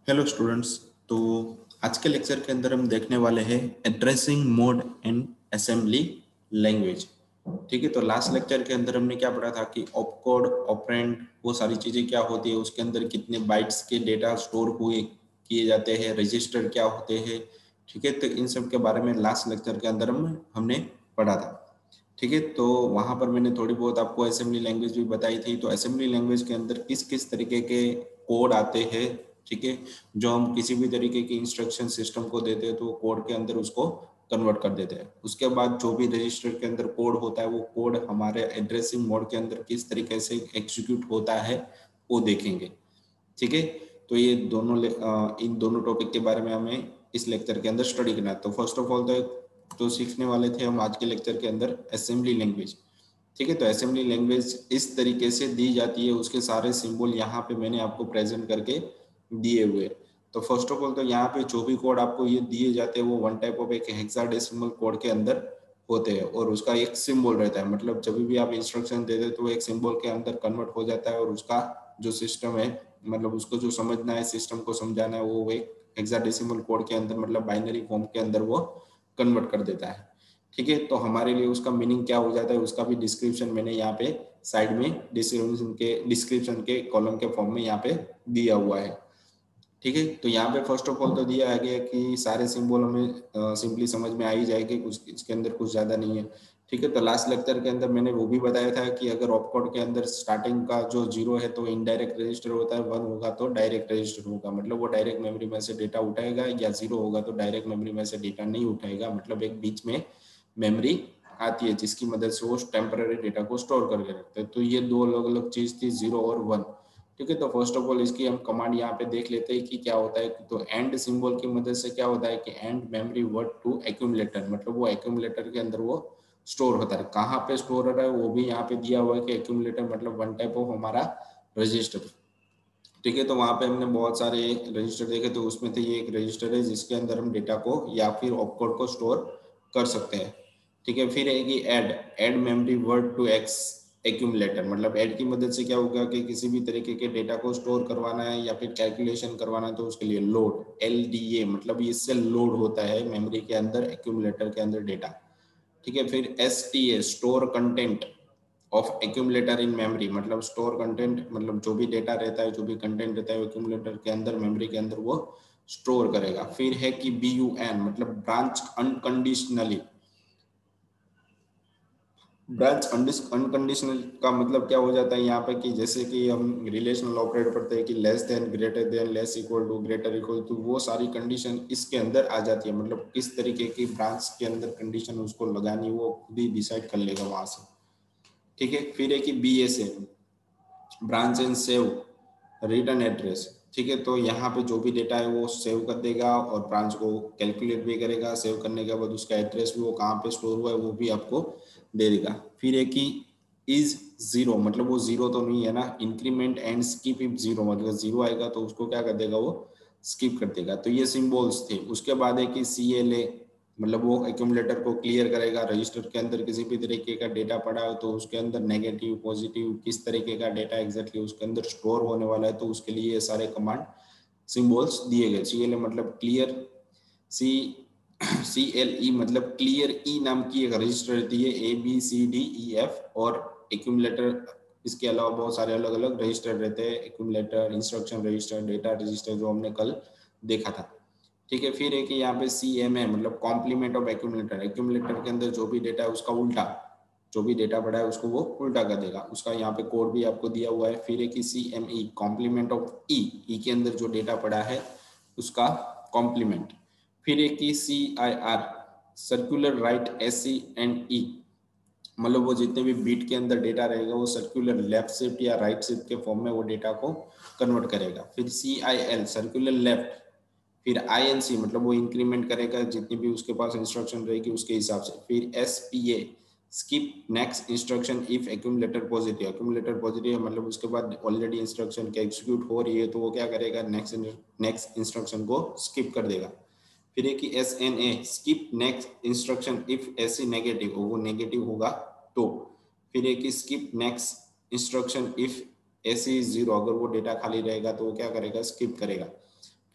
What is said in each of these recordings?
Hello students. तो आज के लेक्चर के अंदर हम देखने वाले हैं addressing mode and assembly language. ठीक है, तो लास्ट लेक्चर के अंदर हमने क्या पढ़ा था कि ऑपकोड, ऑपरेंड, वो सारी चीज़ें क्या होती है, उसके अंदर कितने बाइट्स के डेटा स्टोर हुए किए जाते हैं, रजिस्टर क्या होते हैं। ठीक है, तो इन सब के बारे में लास्ट लेक्चर के अंदर हमने पढ़ा था। ठीक है, तो वहाँ पर मैंने थोड़ी बहुत आपको असेंबली लैंग्वेज भी बताई थी। तो असेंबली लैंग्वेज के अंदर किस किस तरीके के कोड आते हैं, ठीक है, जो हम किसी भी तरीके की इंस्ट्रक्शन सिस्टम को देते हैं तो कोड के अंदर उसको कन्वर्ट कर देते हैं। उसके बाद जो भी रजिस्टर के अंदर कोड होता है वो कोड हमारे एड्रेसिंग मोड के अंदर किस तरीके से एग्जीक्यूट होता है वो देखेंगे। ठीक है, तो ये दोनों इन दोनों टॉपिक के बारे में हमें इस लेक्चर के अंदर स्टडी करना है। तो फर्स्ट ऑफ ऑल तो सीखने वाले थे हम आज के लेक्चर के अंदर असेंबली लैंग्वेज। ठीक है, तो असेंबली लैंग्वेज इस तरीके से दी जाती है, उसके सारे सिंबल यहाँ पे मैंने आपको प्रेजेंट करके दिए हुए। तो फर्स्ट ऑफ ऑल तो यहाँ पे जो भी कोड आपको ये दिए जाते हैं वो वन टाइप ऑफ एक हेक्साडेसिमल कोड के अंदर होते हैं और उसका एक सिंबल रहता है। मतलब जब भी आप इंस्ट्रक्शन दे दे तो एक सिंबल के अंदर कन्वर्ट हो जाता है और उसका जो सिस्टम है, मतलब उसको जो समझना है, सिस्टम को समझाना है, वो एक हेक्साडेसिमल कोड के अंदर मतलब बाइनरी फॉर्म के अंदर वो कन्वर्ट कर देता है। ठीक है, तो हमारे लिए उसका मीनिंग क्या हो जाता है उसका भी डिस्क्रिप्शन मैंने यहाँ पे साइड में डिस्क्रिप्शन के कॉलम के फॉर्म में यहाँ पे दिया हुआ है। ठीक है, तो यहाँ पे फर्स्ट ऑफ ऑल तो दिया है गया कि सारे सिंबल हमें सिंपली समझ में आ ही जाएगी, कुछ इसके अंदर कुछ ज्यादा नहीं है। ठीक है, तो लास्ट लेक्चर के अंदर मैंने वो भी बताया था कि अगर ऑपकोड के अंदर स्टार्टिंग का जो 0 है तो इनडायरेक्ट रजिस्टर होता है, 1 होगा तो डायरेक्ट रजिस्टर होगा, मतलब वो डायरेक्ट मेमोरी में से डेटा उठाएगा, या 0 होगा तो डायरेक्ट मेमोरी में से डेटा नहीं उठाएगा, मतलब एक बीच में मेमोरी आती है जिसकी मदद से वो टेम्पररी डेटा को स्टोर करके रखते हैं। तो ये दो अलग अलग चीज थी, 0 और 1। ठीक है, तो फर्स्ट ऑफ ऑल इसकी हम कमांड यहाँ पे देख लेते हैं कि क्या होता है। तो एंड सिंबल की मदद से क्या होता है कि and memory word to accumulator, मतलब वो एक्यूमुलेटर के अंदर वो स्टोर होता है। कहाँ पे स्टोर हो रहा है वो भी यहाँ पे दिया हुआ है कि एक्यूमुलेटर मतलब वन टाइप ऑफ हमारा रजिस्टर। ठीक है, तो वहाँ पे हमने बहुत सारे रजिस्टर देखे, तो उसमें से ये एक रजिस्टर है जिसके अंदर हम डेटा को या फिर ऑपकोड को स्टोर कर सकते हैं। ठीक है, फिर है कि add memory word to x accumulator, मतलब ऐड की मदद से क्या होगा कि किसी भी तरीके के डेटा को स्टोर करवाना है या फिर कैलकुलेशन करवाना है तो उसके लिए लोड LDA, मतलब इससे लोड होता है मेमोरी के अंदर एक्यूमुलेटर के अंदर डेटा। ठीक है, फिर STA store content of accumulator in memory, मतलब स्टोर कंटेंट मतलब जो भी डेटा रहता है, जो भी कंटेंट रहता है एक्यूमुलेटर के अंदर मेमोरी के अंदर वो स्टोर करेगा। फिर है कि BUN मतलब ब्रांच अनकंडीशनली। ब्रांच अनकंडीशनल का मतलब क्या हो जाता है यहाँ पे कि जैसे कि हम रिलेशनल ऑपरेटर पढ़ते हैं कि less than, greater than, less equal to, greater equal to, वो सारी कंडीशन इसके अंदर आ जाती है। मतलब किस तरीके की ब्रांच के अंदर कंडीशन उसको लगानी वो खुद ही डिसाइड कर लेगा वहां से। ठीक है, फिर है कि BSA branch and save return address. ठीक है, तो यहाँ पे जो भी डेटा है वो सेव कर देगा और ब्रांच को कैलकुलेट भी करेगा। सेव करने के बाद उसका एड्रेस भी वो कहाँ पे स्टोर हुआ है वो भी आपको दे देगा। फिर है कि इज 0 मतलब वो 0 तो नहीं है ना, इंक्रीमेंट एंड स्किप इफ 0 मतलब 0 आएगा तो उसको क्या कर देगा वो स्किप कर देगा। तो ये सिंबल्स थे। उसके बाद है कि CLA मतलब वो एक्यूमुलेटर को क्लियर करेगा। रजिस्टर के अंदर किसी भी तरीके का डेटा पड़ा हो तो उसके अंदर नेगेटिव, पॉजिटिव, किस तरीके का डेटा एग्जैक्टली उसके अंदर स्टोर होने वाला है तो उसके लिए ये सारे कमांड सिंबल्स दिए गए। CLA मतलब क्लियर, सी CLE मतलब क्लियर। ई नाम की एक रजिस्टर रहती है, ABCDEF और एक्यूमुलेटर। इसके अलावा बहुत सारे अलग अलग रजिस्टर रहते हैं, accumulator, instruction register, data register, जो हमने कल देखा था। ठीक है, फिर है कि यहाँ पे CMA मतलब कॉम्प्लीमेंट ऑफ एक्यूमुलेटर। एक्यूमुलेटर के अंदर जो भी डेटा है उसका उल्टा, जो भी डेटा पड़ा है उसको वो उल्टा कर देगा। उसका यहाँ पे कोड भी आपको दिया हुआ है। फिर है कि CME कॉम्प्लीमेंट ऑफ ई के अंदर जो डेटा पड़ा है उसका कॉम्प्लीमेंट। फिर एक की CIR circular right SC and E, मतलब वो जितने भी बीट के अंदर डेटा रहेगा वो सर्कुलर लेफ्ट शिफ्ट या राइट शिफ्ट के फॉर्म में वो डेटा को कन्वर्ट करेगा। फिर CIL सर्कुलर लेफ्ट। फिर INC मतलब वो इंक्रीमेंट करेगा जितनी भी उसके पास इंस्ट्रक्शन रहेगी उसके हिसाब से। फिर SPA skip next instruction if accumulator positive. Accumulator positive है मतलब उसके बाद ऑलरेडी इंस्ट्रक्शन के एग्जीक्यूट हो रही है तो वो क्या करेगा, नेक्स्ट इंस्ट्रक्शन को स्किप कर देगा। फिर एक SNA skip next instruction if SC negative, वो नेगेटिव होगा तो। फिर एक skip next instruction if SC is 0, अगर वो डेटा खाली रहेगा तो वो क्या करेगा, स्किप करेगा।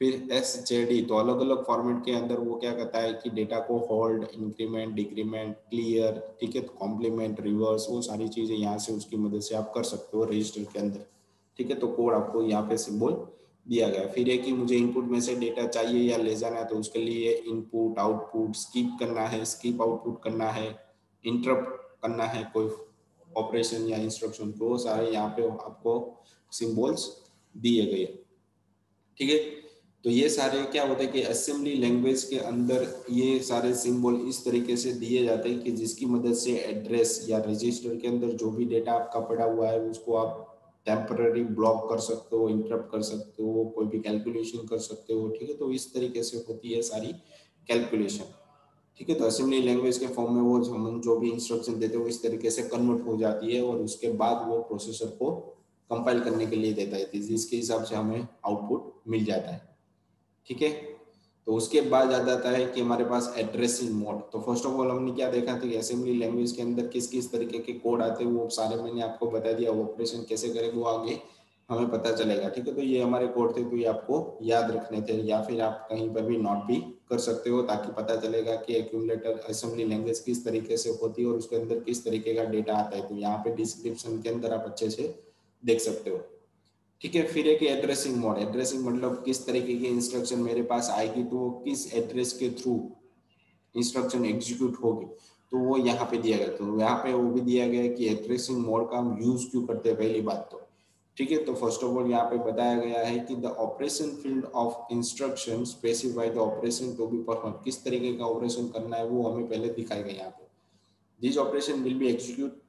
फिर SJD, तो अलग अलग फॉर्मेट के अंदर वो क्या करता है कि डेटा को होल्ड, इंक्रीमेंट, डिक्रीमेंट, क्लियर, ठीक है, कॉम्प्लीमेंट, रिवर्स, वो सारी चीजें यहाँ से उसकी मदद से आप कर सकते हो रजिस्टर के अंदर, ठीक है। तो कोड आपको यहाँ पे सिंबल दिया गया। फिर है कि मुझे इनपुट में से डेटा चाहिए या ले जाना है, तो उसके लिए इनपुट, आउटपुट, स्किप करना है, स्किप आउटपुट करना है, इंटरप्ट करना है कोई ऑपरेशन या इंस्ट्रक्शन को, सारे यहाँ पे आपको सिंबल्स दिए गए, ठीक है। तो ये सारे क्या होते हैं कि असेंबली लैंग्वेज के अंदर ये सारे सिंबल इस तरीके से दिए जाते हैं कि जिसकी मदद से एड्रेस या रजिस्टर के अंदर जो भी डेटा आपका पड़ा हुआ है उसको आप टेम्पररी ब्लॉक कर सकते हो, इंटरप्ट कर सकते हो, कोई भी कैलकुलेशन कर सकते हो, ठीक है। तो इस तरीके से होती है सारी कैलकुलेशन, ठीक है। तो असेंबली लैंग्वेज के फॉर्म में वो हम जो भी इंस्ट्रक्शन देते हैं वो इस तरीके से कन्वर्ट हो जाती है और उसके बाद वो प्रोसेसर को कंपाइल करने के लिए देता है, जिसके हिसाब से हमें आउटपुट मिल जाता है, ठीक है। तो उसके बाद आ जाता है कि हमारे पास एड्रेसिंग मोड। तो फर्स्ट ऑफ ऑल हमने क्या देखा था कि असेंबली लैंग्वेज के अंदर किस किस तरीके के कोड आते हैं वो सारे मैंने आपको बता दिया, ऑपरेशन कैसे करें वो आगे हमें पता चलेगा, ठीक है। तो ये हमारे कोड थे, तो ये आपको याद रखने थे या फिर आप कहीं पर भी नोट भी कर सकते हो ताकि पता चलेगा कि एक्यूमुलेटर असेंबली लैंग्वेज किस तरीके से होती है और उसके अंदर किस तरीके का डेटा आता है। तो यहाँ पे डिस्क्रिप्शन के अंदर आप अच्छे से देख सकते हो, ठीक है। फिर एक एड्रेसिंग मोड, एड्रेसिंग मतलब किस तरीके की इंस्ट्रक्शन मेरे पास आएगी तो किस एड्रेस के थ्रू इंस्ट्रक्शन एग्जीक्यूट होगी, तो वो यहाँ पे दिया गया। तो यहाँ पे वो भी दिया गया है कि एड्रेसिंग मोड का हम यूज क्यों करते हैं, पहली बात तो, ठीक है। तो फर्स्ट ऑफ ऑल यहाँ पे बताया गया है कि the operation field of instruction specify the operation to be perform, किस तरीके का ऑपरेशन करना है वो हमें पहले दिखाया गया यहाँ पे। This operation will be execute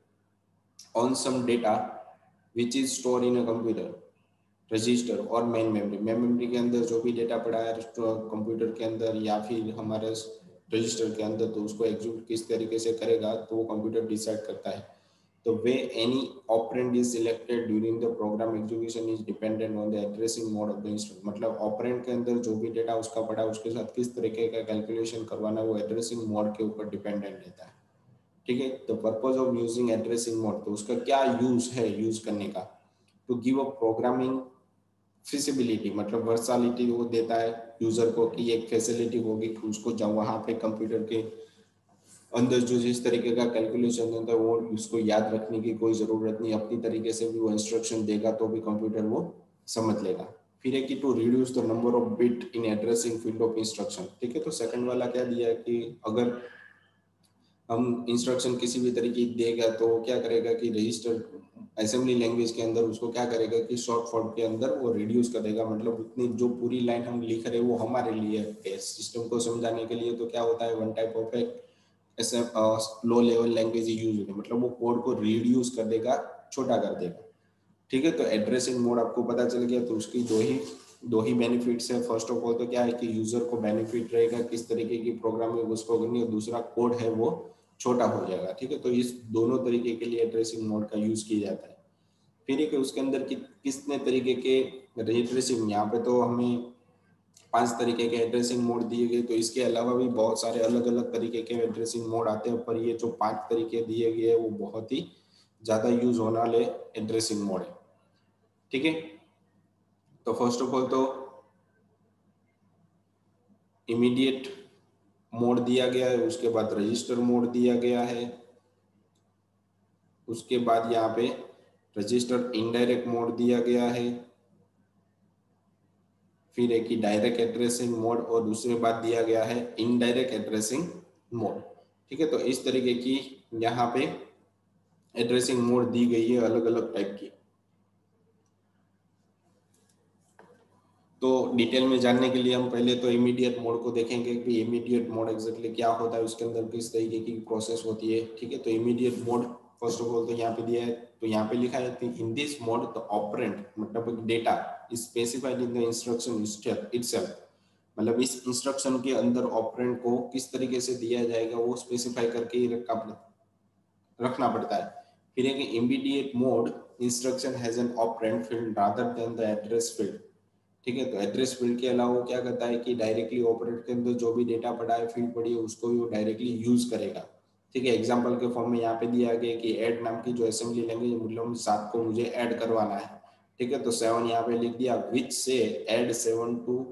on some data which is store in a computer register और मेन मेमोरी, मेन मेमोरी के अंदर जो भी डेटा पड़ा है कंप्यूटर के अंदर या फिर हमारे रजिस्टर के अंदर, तो उसको एग्जीक्यूट किस तरीके से करेगा तो वो कंप्यूटर डिसाइड करता है। तो way any operand is selected during the program execution is dependent on the addressing mode of the instruction, मतलब ऑपरेंड के अंदर जो भी डेटा उसका पड़ा है उसके साथ किस तरीके का कैलकुलेशन करवाना वो एड्रेसिंग मोड के ऊपर डिपेंडेंट रहता है, ठीक है। तो purpose of using addressing mode, तो उसका क्या यूज है यूज करने का, to give a programming feasibility, मतलब वर्सालिटी वो देता है यूजर को कि एक फैसिलिटी होगी कि उसको जब वहां पे कंप्यूटर के अंदर जो जिस तरीके का कैलकुलेशन होता है वो उसको याद रखने की कोई जरूरत नहीं, अपनी तरीके से भी वो इंस्ट्रक्शन देगा तो भी कंप्यूटर वो समझ लेगा। फिर है कि to reduce the number of bit in addressing field of instruction, ठीक है। तो सेकंड वाला क्या दिया है कि अगर हम इंस्ट्रक्शन किसी भी तरीके देगा तो क्या करेगा कि रजिस्टर असेंबली लैंग्वेज के अंदर उसको क्या करेगा कि शॉर्ट फॉर्म के अंदर वो रिड्यूस कर देगा, मतलब उतनी जो पूरी लाइन हम लिख रहे हैं वो हमारे लिए है, सिस्टम को समझाने के लिए तो क्या होता है वन टाइप ऑफ ऐसे लो लेवल लैंग्वेज यूज होती है, मतलब वो कोड को रिड्यूस कर देगा, छोटा कर देगा, ठीक है। तो एड्रेसिंग मोड आपको पता चल गया, तो उसकी दो ही बेनिफिट्स है। फर्स्ट ऑफ ऑल तो क्या है कि यूजर को बेनिफिट रहेगा किस तरीके की प्रोग्रामिंग उसको करनी है, दूसरा कोड है वो छोटा हो जाएगा, ठीक है। तो इस दोनों तरीके के लिए एड्रेसिंग मोड का यूज किया जाता है। फिर एक उसके अंदर कितने तरीके के एड्रेसिंग, यहाँ पे तो हमें 5 तरीके के एड्रेसिंग मोड दिए गए, तो इसके अलावा भी बहुत सारे अलग अलग तरीके के एड्रेसिंग मोड आते हैं, पर ये जो 5 तरीके दिए गए हैं वो बहुत ही ज्यादा यूज होने वाले एड्रेसिंग मोड है, ठीक है। तो फर्स्ट ऑफ ऑल तो इमीडिएट मोड दिया गया है, उसके बाद रजिस्टर मोड दिया गया है, उसके बाद यहाँ पे रजिस्टर इनडायरेक्ट मोड दिया गया है, फिर एक ही डायरेक्ट एड्रेसिंग मोड और दूसरे बाद दिया गया है इनडायरेक्ट एड्रेसिंग मोड, ठीक है। तो इस तरीके की यहाँ पे एड्रेसिंग मोड दी गई है अलग अलग टाइप की। तो डिटेल में जानने के लिए हम पहले तो इमीडिएट मोड को देखेंगे कि इमीडिएट मोड एग्जैक्टली क्या होता है, उसके अंदर किस तरीके की प्रोसेस होती है, ठीक है। तो immediate mode first of all तो यहाँ पे दिया है, तो यहाँ पे लिखा है in this mode the operand मतलब data is specified in the instruction itself, मतलब इस इंस्ट्रक्शन के अंदर ऑपरेंड को किस तरीके से दिया जाएगा वो स्पेसिफाई करके ही रखना पड़ता है। फिर है कि immediate mode instruction has an operand field rather than the address field, ठीक है। तो एड्रेस फील्ड के अलावा वो क्या करता है कि डायरेक्टली ऑपरेट के अंदर जो भी डेटा पड़ा है फील्ड पड़ी है उसको भी वो डायरेक्टली यूज करेगा, ठीक है। एग्जांपल के फॉर्म में यहाँ पे दिया गया कि ऐड नाम की जो असेंबली लैंग्वेज मतलब 7 को मुझे ऐड करवाना है, ठीक है। तो 7 यहाँ पे लिख दिया विच से add 7 to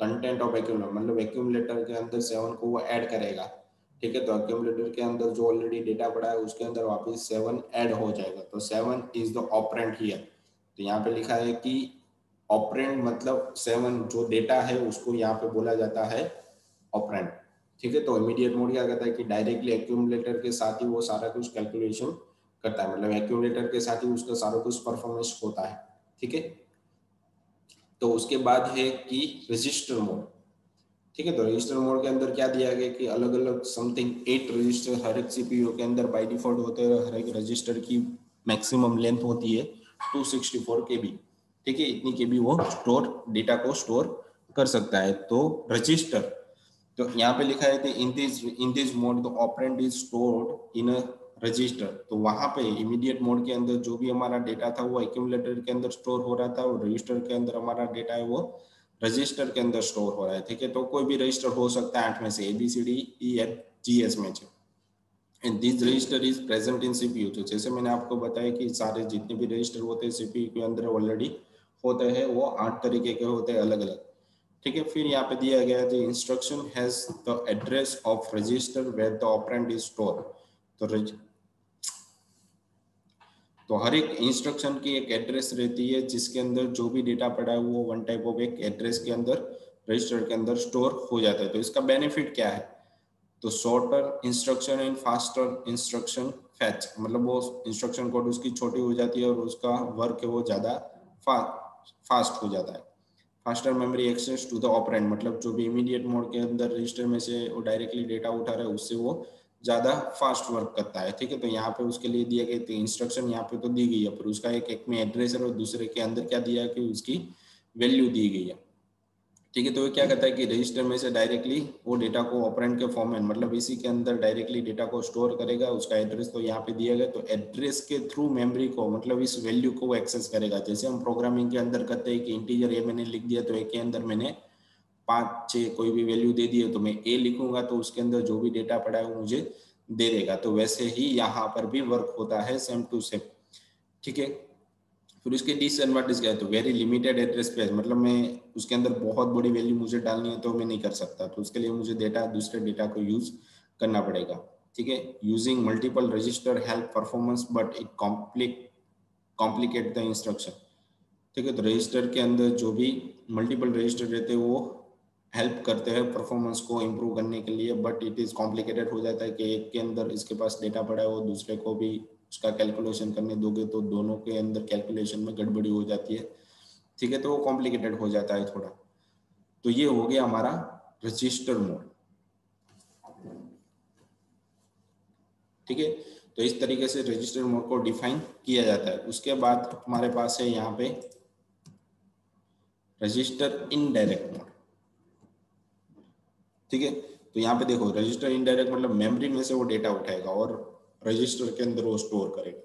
content of accumulator, मतलब एक्यूमुलेटर के अंदर 7 को वो ऐड करेगा, ठीक है। तो एक्यूमुलेटर के अंदर जो ऑलरेडी डेटा पड़ा है उसके अंदर वापस 7 ऐड हो जाएगा, तो 7 इज द ऑपरेंड हियर। तो यहाँ पे लिखा है कि ऑपरेंड मतलब 7 जो डेटा है उसको यहाँ पे बोला जाता है ऑपरेंड, ठीक है। तो इमीडिएट मोड क्या कहता है कि डायरेक्टली एक्यूमुलेटर के साथ ही वो सारा कुछ कैलकुलेशन करता है, मतलब एक्यूमुलेटर के साथ ही उसका सारा कुछ परफॉर्मेंस होता है, ठीक है। तो उसके बाद है कि रजिस्टर मोड, ठीक है। तो रजिस्टर मोड के अंदर क्या दिया गया कि अलग अलग समथिंग 8 रजिस्टर हर एक सीपीयू के अंदर बाय डिफॉल्ट होते हैं। हर एक रजिस्टर की मैक्सिमम लेंथ होती है 264 केबी, ठीक है। इतनी केबी वो स्टोर डेटा को स्टोर कर सकता है। तो रजिस्टर, तो यहाँ पे लिखा है कि in this mode the operand is stored in a register. तो वहां पे इमीडिएट मोड के अंदर जो भी हमारा डेटा था वो एक्यूमुलेटर के अंदर स्टोर हो रहा था, और रजिस्टर के अंदर हमारा डेटा है वो रजिस्टर के अंदर स्टोर हो रहा है, ठीक है। तो कोई भी रजिस्टर हो सकता है 8 में से, ABCDEFGH में से, and this register is present in CPU. तो जैसे मैंने आपको बताया कि सारे जितने भी रजिस्टर होते हैं सीपीयू के अंदर ऑलरेडी होते हैं, वो 8 तरीके के होते हैं अलग अलग, ठीक है। फिर यहाँ पे दिया गया है instruction has the address of register where the operand is store. तो हर एक इंस्ट्रक्शन की एक एड्रेस रहती है जिसके अंदर जो भी डेटा पड़ा है वो वन टाइप ऑफ एक एड्रेस के अंदर रजिस्टर के अंदर स्टोर हो जाता है। तो इसका बेनिफिट क्या है, तो shorter instruction and faster instruction fetch, मतलब वो इंस्ट्रक्शन कोड उसकी छोटी हो जाती है और उसका वर्क है वो ज्यादा फास्ट हो जाता है। Faster memory access to the operand, मतलब जो भी इमीडिएट मोड के अंदर रजिस्टर में से वो डायरेक्टली डेटा उठा रहा है उससे वो ज्यादा फास्ट वर्क करता है, ठीक है। तो यहाँ पे उसके लिए दिया गया इंस्ट्रक्शन यहाँ पे तो दी गई है, पर उसका एक में एड्रेस है और दूसरे के अंदर क्या दिया है कि उसकी वैल्यू दी गई है, ठीक है। तो ये क्या कहता है कि रजिस्टर में से डायरेक्टली वो डेटा को ऑपरेंड के फॉर्म में, मतलब इसी के अंदर डायरेक्टली डेटा को स्टोर करेगा। उसका एड्रेस तो यहाँ पे दिया गया, तो एड्रेस के थ्रू मेमोरी को, मतलब इस वैल्यू को एक्सेस करेगा। जैसे हम प्रोग्रामिंग के अंदर करते हैं कि इंटीजर ए मैंने लिख दिया तो ए के अंदर मैंने 5 6 कोई भी वैल्यू दे दी है, तो मैं ए लिखूंगा तो उसके अंदर जो भी डेटा पड़ा है वो मुझे दे देगा। तो वैसे ही यहाँ पर भी वर्क होता है, सेम टू सेम, ठीक है। फिर उसके डिसएडवांटेज क्या है, तो वेरी लिमिटेड एड्रेस स्पेस, मतलब मैं उसके अंदर बहुत बड़ी वैल्यू मुझे डालनी है तो मैं नहीं कर सकता, तो उसके लिए मुझे दूसरे डेटा को यूज करना पड़ेगा, ठीक है। Using multiple register help performance but it complicate the instruction, ठीक है। तो रजिस्टर के अंदर जो भी मल्टीपल रजिस्टर रहते हैं वो हेल्प करते हैं परफॉर्मेंस को इम्प्रूव करने के लिए, बट इट इज कॉम्प्लिकेटेड हो जाता है कि एक के अंदर इसके पास डेटा पड़ा है वो दूसरे को भी उसका कैलकुलेशन करने दोगे तो दोनों के अंदर कैलकुलेशन में गड़बड़ी हो जाती है, ठीक है। तो वो कॉम्प्लिकेटेड हो जाता है थोड़ा। तो ये हो गया हमारा रजिस्टर मोड, ठीक है। तो इस तरीके से रजिस्टर मोड को डिफाइन किया जाता है। उसके बाद हमारे पास है यहाँ पे रजिस्टर इनडायरेक्ट मोड, ठीक है। तो यहाँ पे देखो रजिस्टर इनडायरेक्ट मतलब मेमोरी में से वो डेटा उठाएगा और रजिस्टर के अंदर वो स्टोर करेगा,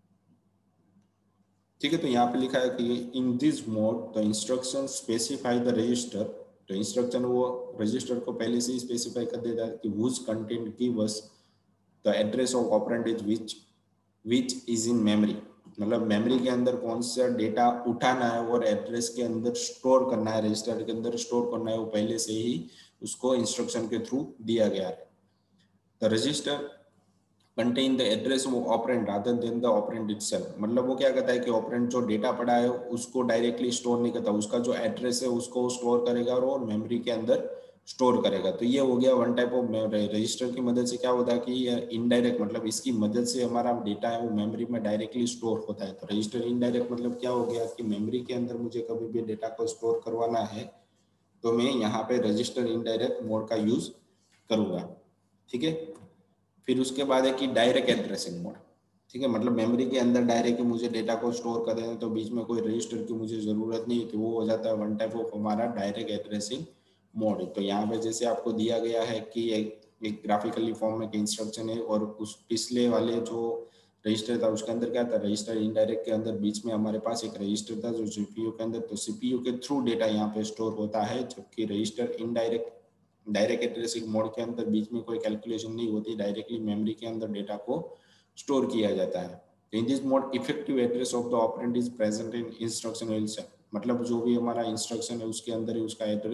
ठीक है। तो यहाँ पे लिखा है कि in this mode the instruction specify the register, तो इंस्ट्रक्शन वो रजिस्टर को पहले से ही स्पेसिफाई कर देता है कि whose content give us the address of operand is which is in memory, मतलब मेमोरी के अंदर कौन सा डेटा उठाना है और एड्रेस के अंदर स्टोर करना है, रजिस्टर के अंदर स्टोर करना है, वो पहले से ही उसको इंस्ट्रक्शन के थ्रू दिया गया है। The register contain the address of operand rather than the operand itself, मतलब वो क्या कहता है कि ऑपरेंड जो डेटा पड़ा है उसको डायरेक्टली स्टोर नहीं करता, उसका जो एड्रेस है उसको स्टोर करेगा और मेमोरी के अंदर स्टोर करेगा। तो ये हो गया वन टाइप ऑफ रजिस्टर की मदद से क्या होता है कि इनडायरेक्ट, मतलब इसकी मदद से हमारा डेटा है वो मेमोरी में डायरेक्टली स्टोर होता है। तो रजिस्टर इनडायरेक्ट मतलब क्या हो गया कि मेमोरी के अंदर मुझे कभी भी डेटा को स्टोर करवाना है तो मैं यहाँ पे रजिस्टर इनडायरेक्ट मोड का यूज करूंगा, ठीक है। फिर उसके बाद है कि डायरेक्ट एड्रेसिंग मोड, ठीक है, मतलब मेमोरी के अंदर डायरेक्ट मुझे डेटा को स्टोर कर देना, तो बीच में कोई रजिस्टर की मुझे जरूरत नहीं है, तो वो हो जाता है वन टाइप ऑफ हमारा डायरेक्ट एड्रेसिंग मोड। तो यहाँ पे जैसे आपको दिया गया है कि एक ग्राफिकली फॉर्म में इंस्ट्रक्शन है और उस पिछले वाले जो रजिस्टर था उसके अंदर क्या था, रजिस्टर इनडायरेक्ट के अंदर बीच में हमारे पास एक रजिस्टर था जो सीपीयू के अंदर, तो सीपीयू के थ्रू डेटा यहाँ पे स्टोर होता है, जबकि रजिस्टर डायरेक्ट एड्रेसिंग मोड के अंदर बीच में कोई कैलकुलेशन नहीं होती, डायरेक्टली मेमोरी के अंदर डेटा को स्टोर किया जाता है। In this mode effective address of the operand is present in instruction itself, मतलब जो भी हमारा इंस्ट्रक्शन है उसके अंदर ही उसका एड्रेस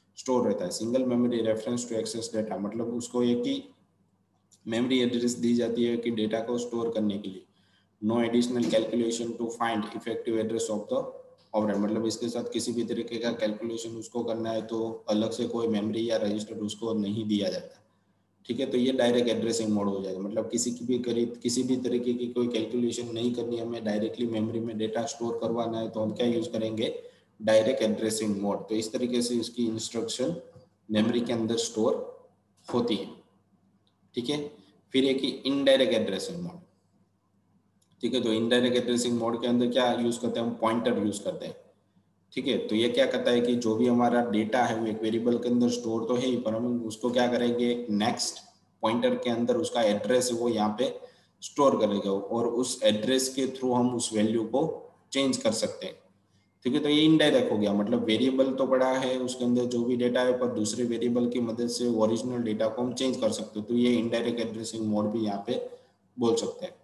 स्टोर रहता है। Single memory reference to access data, मतलब उसको एक ही मेमोरी एड्रेस दी जाती है कि डेटा को स्टोर करने के लिए। No additional calculation to find effective address of the operand, मतलब इसके साथ किसी भी तरीके का कैलकुलेशन उसको करना है तो अलग से कोई मेमोरी या रजिस्टर उसको नहीं दिया जाता। ठीक है, तो ये डायरेक्ट एड्रेसिंग मोड हो जाएगा, मतलब किसी भी तरीके की कोई कैलकुलेशन नहीं करनी, हमें डायरेक्टली मेमोरी में डेटा स्टोर करवाना है तो हम क्या यूज करेंगे, डायरेक्ट एड्रेसिंग मोड। तो इस तरीके से उसकी इंस्ट्रक्शन मेमोरी के अंदर स्टोर होती है। ठीक है, फिर एक ही इनडायरेक्ट एड्रेसिंग मोड। ठीक है, तो इनडायरेक्ट एड्रेसिंग मोड के अंदर क्या यूज करते हैं, हम पॉइंटर यूज करते हैं। ठीक है, तो ये क्या करता है कि जो भी हमारा डेटा है वो एक वेरिएबल के अंदर स्टोर तो है ही, पर हम उसको क्या करेंगे, नेक्स्ट पॉइंटर के अंदर उसका एड्रेस है वो यहाँ पे स्टोर करेगा और उस एड्रेस के थ्रू हम उस वैल्यू को चेंज कर सकते हैं। ठीक है, तो ये इनडायरेक्ट हो गया, मतलब वेरिएबल तो पड़ा है उसके अंदर जो भी डेटा है, पर दूसरे वेरिएबल की मदद से ओरिजिनल डेटा को हम चेंज कर सकते हैं। तो ये इनडायरेक्ट एड्रेसिंग मोड भी यहाँ पे बोल सकते हैं।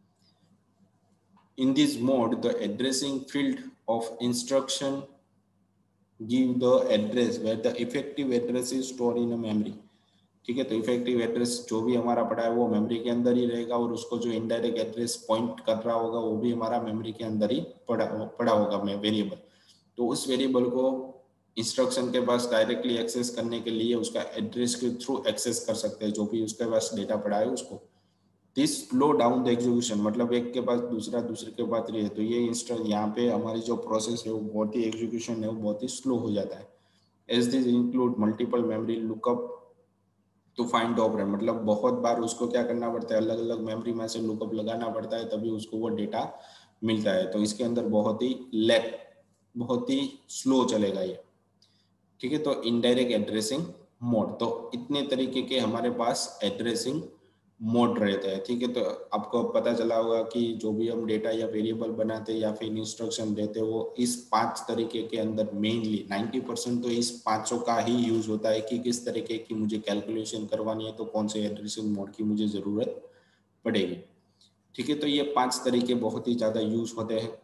In this mode, the addressing field of instruction give the address where the effective address is stored in a memory। ठीक है, तो इफेक्टिव एड्रेस जो भी हमारा पड़ा है वो मेमोरी के अंदर ही रहेगा और उसको जो इनडायरेक्ट एड्रेस पॉइंट कर रहा होगा वो भी हमारा मेमोरी के अंदर ही पड़ा होगा वेरिएबल। तो उस वेरिएबल को इंस्ट्रक्शन के पास डायरेक्टली एक्सेस करने के लिए उसका एड्रेस के थ्रू एक्सेस कर सकते हैं, जो भी उसके पास डेटा पड़ा है उसको। This slow down the execution, मतलब एक के बाद दूसरा दूसरे के बाद रही है, तो ये इंस्टेंट यहाँ पे हमारी जो प्रोसेस है वो बहुत ही एग्जीक्यूशन है वो बहुत ही स्लो हो जाता है। As this include multiple memory lookup to find the operand, मतलब बहुत बार उसको क्या करना पड़ता है, अलग अलग मेमोरी में से लुकअप लगाना पड़ता है तभी उसको वो डेटा मिलता है। तो इसके अंदर बहुत ही लैग, बहुत ही स्लो चलेगा ये। ठीक है, तो इनडायरेक्ट एड्रेसिंग मोड, तो इतने तरीके के हमारे पास एड्रेसिंग मोड रहता है। ठीक है, तो आपको पता चला होगा कि जो भी हम डेटा या वेरिएबल बनाते हैं या फिर इंस्ट्रक्शन देते हैं वो इस 5 तरीके के अंदर मेनली 90% तो इस पांचों का ही यूज होता है कि किस तरीके की मुझे कैलकुलेशन करवानी है तो कौन से एड्रेसिंग मोड की मुझे जरूरत पड़ेगी। ठीक है, तो ये 5 तरीके बहुत ही ज्यादा यूज होते हैं।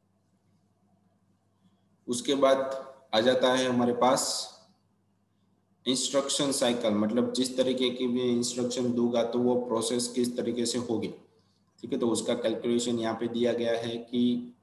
उसके बाद आ जाता है हमारे पास इंस्ट्रक्शन साइकिल, मतलब जिस तरीके की भी इंस्ट्रक्शन दूंगा तो वो प्रोसेस किस तरीके से होगी। ठीक है, तो उसका कैलकुलेशन यहाँ पे दिया गया है कि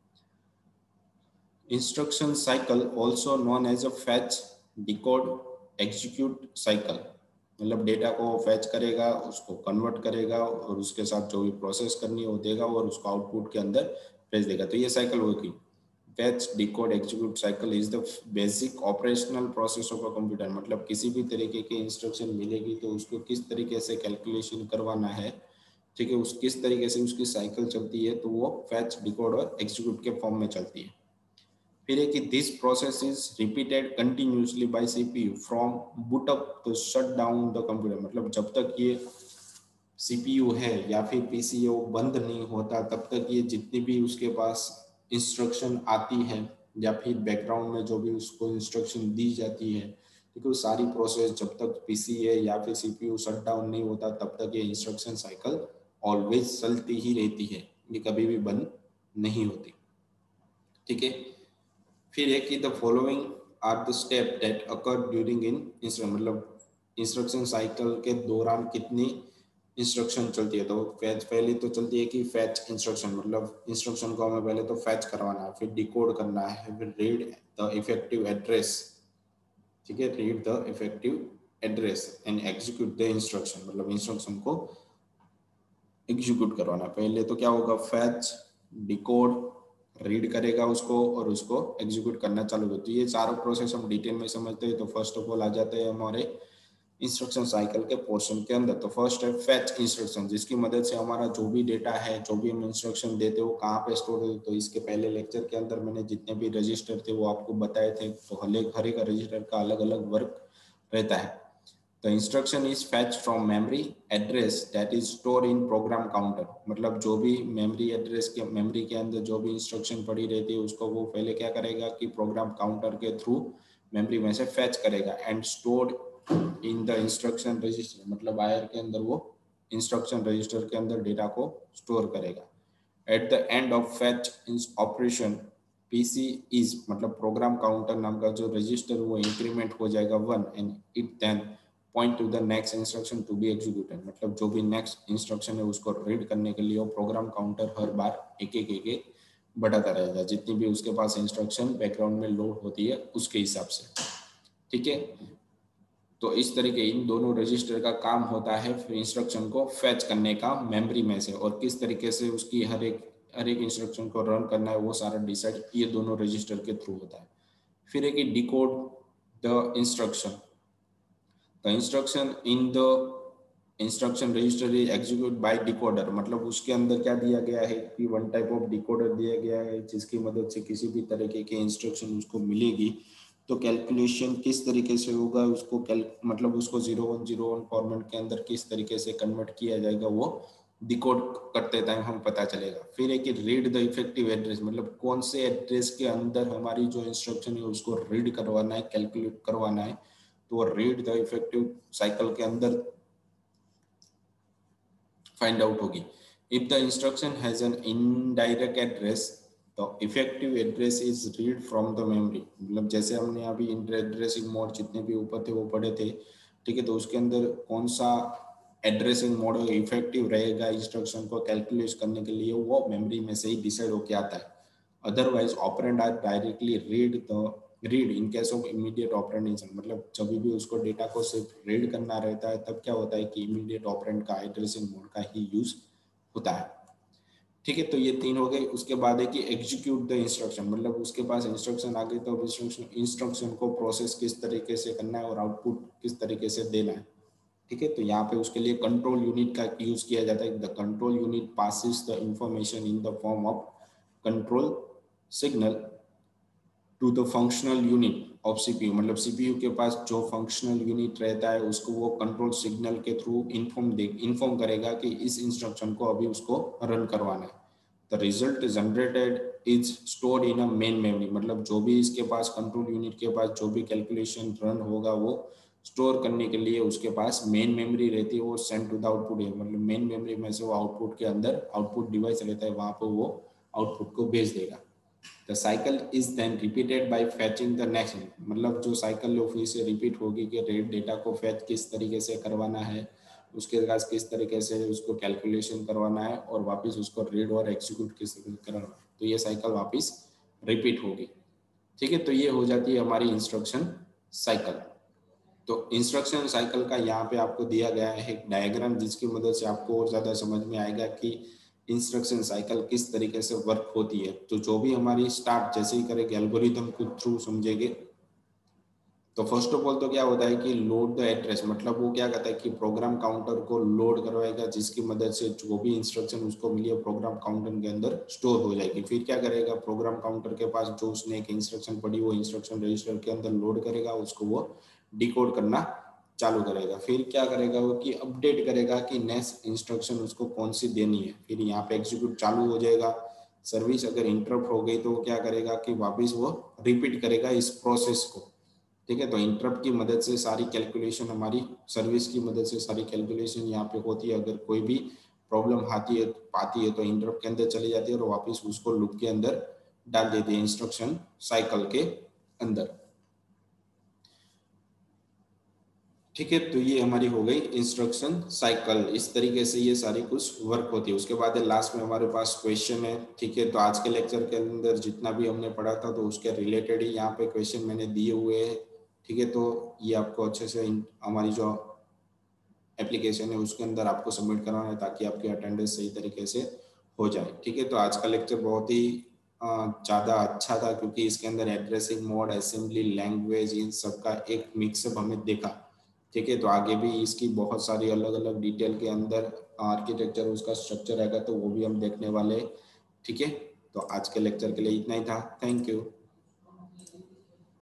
instruction cycle also known as a fetch decode execute cycle, मतलब डेटा को फैच करेगा, उसको कन्वर्ट करेगा और उसके साथ जो भी प्रोसेस करनी है वो देगा और उसको आउटपुट के अंदर भेज देगा। तो ये साइकिल होगी। Fetch decode execute cycle is the basic operational process of a computer, मतलब किसी भी तरीके की इंस्ट्रक्शन मिलेगी तो उसको किस तरीके से कैलकुलेशन करवाना है। ठीक है, उस किस तरीके से उसकी साइकिल चलती है तो वो फैच डिकोड और एग्जीक्यूट के फॉर्म में चलती है। फिर है कि this process is repeated continuously by CPU from boot up to shut down the computer, मतलब जब तक ये सीपीयू है या फिर पीसी है वो बंद नहीं होता तब तक ये जितनी भी उसके पास इंस्ट्रक्शन आती है या फिर बैकग्राउंड में जो भी उसको इंस्ट्रक्शन दी जाती है, ठीक है, वो सारी प्रोसेस जब तक पीसी है या फिर सीपीयू शट डाउन नहीं होता तब तक ये इंस्ट्रक्शन साइकिल ऑलवेज चलती ही रहती है, ये कभी भी बंद नहीं होती। ठीक है, फिर है कि the following are the step that occur during in instruction, मतलब इंस्ट्रक्शन साइकिल के दौरान कितनी इंस्ट्रक्शन चलती है। तो फैच पहले तो चलती है कि फैच इंस्ट्रक्शन, मतलब इंस्ट्रक्शन को हमें पहले तो फैच करवाना है, फिर डिकोड करना है, फिर रीड द इफेक्टिव एड्रेस। ठीक है, read the effective address and execute the instruction, मतलब इंस्ट्रक्शन को एग्जीक्यूट करवाना। पहले तो क्या होगा, फैच, डिकोड, रीड करेगा उसको और उसको एग्जीक्यूट करना चालू करती है। तो ये चारों प्रोसेस हम डिटेल में समझते हैं। तो फर्स्ट ऑफ ऑल आ जाते हैं हमारे इंस्ट्रक्शन साइकिल के पोर्शन के अंदर। तो फर्स्ट है फैच इंस्ट्रक्शन, जिसकी मदद से हमारा जो भी डेटा है, जो भी हम इंस्ट्रक्शन देते हैं वो कहाँ पे स्टोर होते। तो इसके पहले लेक्चर के अंदर मैंने जितने भी रजिस्टर थे वो आपको बताए थे। तो हर एक रजिस्टर का अलग अलग वर्क रहता है। The instruction is fetched from memory address that is stored in program counter, मतलब जो भी मेमोरी एड्रेस के मेमोरी के अंदर जो भी इंस्ट्रक्शन पड़ी रहती है उसको वो पहले क्या करेगा कि प्रोग्राम काउंटर के थ्रू मेमोरी में से फैच करेगा and stored in the instruction register, मतलब आयर के अंदर वो इंस्ट्रक्शन रजिस्टर के अंदर डेटा को स्टोर करेगा। At the end of fetch operation PC is मतलब प्रोग्राम काउंटर नाम का जो रजिस्टर वो इंक्रीमेंट हो जाएगा 1 and it then point to the next instruction to be executed, मतलब जो भी नेक्स्ट इंस्ट्रक्शन है उसको रीड करने के लिए वो प्रोग्राम काउंटर हर बार एक बढ़ाता रहेगा जितनी भी उसके पास इंस्ट्रक्शन बैकग्राउंड में लोड होती है उसके हिसाब से। ठीक है, तो इस तरीके इन दोनों रजिस्टर का काम होता है इंस्ट्रक्शन को फैच करने का मेमोरी में से, और किस तरीके से उसकी हर एक इंस्ट्रक्शन को रन करना है वो सारा डिसाइड ये दोनों रजिस्टर के थ्रू होता है। फिर एक decode the instruction, the instruction in the instruction register is execute by decoder, मतलब उसके अंदर क्या दिया गया है कि वन टाइप ऑफ डिकोडर दिया गया है जिसकी मदद से किसी भी तरीके के इंस्ट्रक्शन उसको मिलेगी तो कैलकुलेशन किस तरीके से होगा उसको मतलब उसको 0101 फॉर्मेट के अंदर किस तरीके से कन्वर्ट किया जाएगा वो डिकोड करते टाइम हम पता चलेगा। फिर एक रीड द इफेक्टिव एड्रेस, मतलब कौन से एड्रेस के अंदर हमारी जो इंस्ट्रक्शन है उसको रीड करवाना है, कैलकुलेट करवाना है, तो वो रीड द इफेक्टिव साइकिल के अंदर फाइंड आउट होगी। If the instruction has an indirect address तो effective address is read from the memory, मतलब जैसे हमने अभी एड्रेसिंग मोड जितने भी ऊपर थे वो पढ़े थे। ठीक है, तो उसके अंदर कौन सा एड्रेसिंग मोड इफेक्टिव रहेगा इंस्ट्रक्शन को कैलकुलेट करने के लिए वो मेमोरी में से ही डिसाइड होके आता है। Otherwise operand are directly read in case of immediate operand instruction, मतलब जब भी उसको डेटा को सिर्फ रीड करना रहता है तब क्या होता है कि इमीडिएट ऑपरेंड का एड्रेसिंग मोड का ही यूज होता है। ठीक है, तो ये तीन हो गए। उसके बाद है कि एग्जीक्यूट द इंस्ट्रक्शन, मतलब उसके पास इंस्ट्रक्शन आ गई तो इंस्ट्रक्शन को प्रोसेस किस तरीके से करना है और आउटपुट किस तरीके से देना है। ठीक है, तो यहाँ पे उसके लिए कंट्रोल यूनिट का यूज किया जाता है। The control unit passes the information in the form of control signal to the functional unit of CPU, मतलब सीपीयू के पास जो फंक्शनल यूनिट रहता है उसको वो कंट्रोल सिग्नल के थ्रू इन्फॉर्म करेगा कि इस इंस्ट्रक्शन को अभी उसको रन करवाना है। The result generated is stored in a main memory, मतलब जो भी इसके पास कंट्रोल यूनिट के पास जो भी कैलकुलेशन रन होगा वो स्टोर करने के लिए उसके पास मेन मेमोरी रहती है, वो सेंड टू द आउटपुट है, मतलब मेन मेमोरी में से वो आउटपुट के अंदर आउटपुट डिवाइस रहता है वहां पर वो आउटपुट को भेज देगा। The cycle is then repeated by fetching the next, मतलब जो साइकिल है फिर से रिपीट होगी कि रेड डेटा को फैच किस तरीके से करवाना है, उसके बाद किस तरीके से उसको कैलकुलेशन करवाना है और वापस उसको रीड और एग्जीक्यूट किस तरीके से करवाना है, तो ये साइकिल वापस रिपीट होगी। ठीक है, तो ये हो जाती है हमारी इंस्ट्रक्शन साइकिल। तो इंस्ट्रक्शन साइकिल का यहाँ पे आपको दिया गया है एक डायग्राम जिसकी मदद से आपको और ज़्यादा समझ में आएगा कि इंस्ट्रक्शन साइकिल किस तरीके से वर्क होती है। तो जो भी हमारी स्टार्ट जैसे ही करेंगे एल्गोरिथम के थ्रू समझेंगे, तो फर्स्ट ऑफ ऑल तो क्या होता है कि लोड द एड्रेस, मतलब वो क्या कहता है कि प्रोग्राम काउंटर को लोड करवाएगा जिसकी मदद से जो भी इंस्ट्रक्शन उसको मिली है प्रोग्राम काउंटर के अंदर स्टोर हो जाएगी। फिर क्या करेगा, प्रोग्राम काउंटर के पास जो उसने एक इंस्ट्रक्शन पढ़ी वो इंस्ट्रक्शन रजिस्टर के अंदर लोड करेगा, उसको वो डिकोड करना चालू करेगा। फिर क्या करेगा वो कि अपडेट करेगा कि नेक्स्ट इंस्ट्रक्शन उसको कौन सी देनी है। फिर यहाँ पे एग्जीक्यूट चालू हो जाएगा। सर्विस अगर इंटरप्ट हो गई तो क्या करेगा कि वापस वो रिपीट करेगा इस प्रोसेस को। ठीक है, तो इंटरप्ट की मदद से सारी कैलकुलेशन हमारी सर्विस की मदद से सारी कैलकुलेशन यहाँ पे होती है। अगर कोई भी प्रॉब्लम आती है तो इंटरप्ट के अंदर चली जाती है और वापस उसको लूप के अंदर डाल देती है इंस्ट्रक्शन साइकिल के अंदर। ठीक है, तो ये हमारी हो गई इंस्ट्रक्शन साइकिल। इस तरीके से ये सारी कुछ वर्क होती है। उसके बाद लास्ट में हमारे पास क्वेश्चन है। ठीक है, तो आज के लेक्चर के अंदर जितना भी हमने पढ़ा था तो उसके रिलेटेड ही यहाँ पे क्वेश्चन मैंने दिए हुए हैं। ठीक है, तो ये आपको अच्छे से हमारी जो एप्लीकेशन है उसके अंदर आपको सबमिट कराना है ताकि आपकी अटेंडेंस सही तरीके से हो जाए। ठीक है, तो आज का लेक्चर बहुत ही ज़्यादा अच्छा था क्योंकि इसके अंदर एड्रेसिंग मोड, असेंबली लैंग्वेज, इन सब का एक मिक्सअप हमें देखा। ठीक है, तो आगे भी इसकी बहुत सारी अलग अलग डिटेल के अंदर आर्किटेक्चर उसका स्ट्रक्चर रहेगा तो वो भी हम देखने वाले हैं। ठीक है, तो आज के लेक्चर के लिए इतना ही था। Thank you.